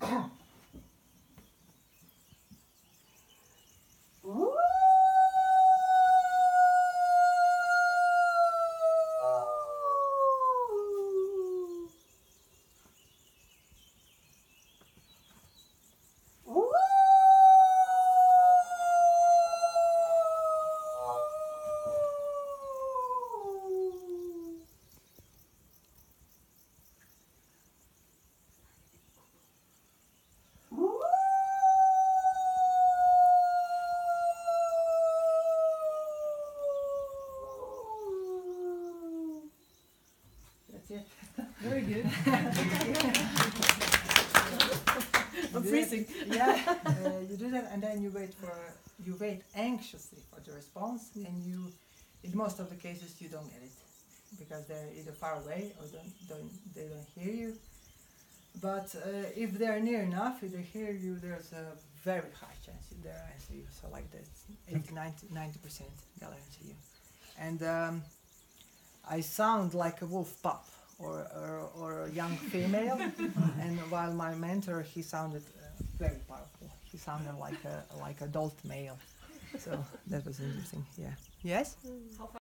That's it. Very good. I'm freezing. Yeah, you do that, and then you wait anxiously for the response, and in most of the cases, you don't get it because they're either far away or they don't hear you. But if they're near enough, if they hear you, there's a very high chance they'll answer you. So like that, 80, 90% they'll answer you. And I sound like a wolf pup or a young female, and while my mentor, he sounded very powerful. He sounded like adult male. So that was interesting. Yeah. Yes.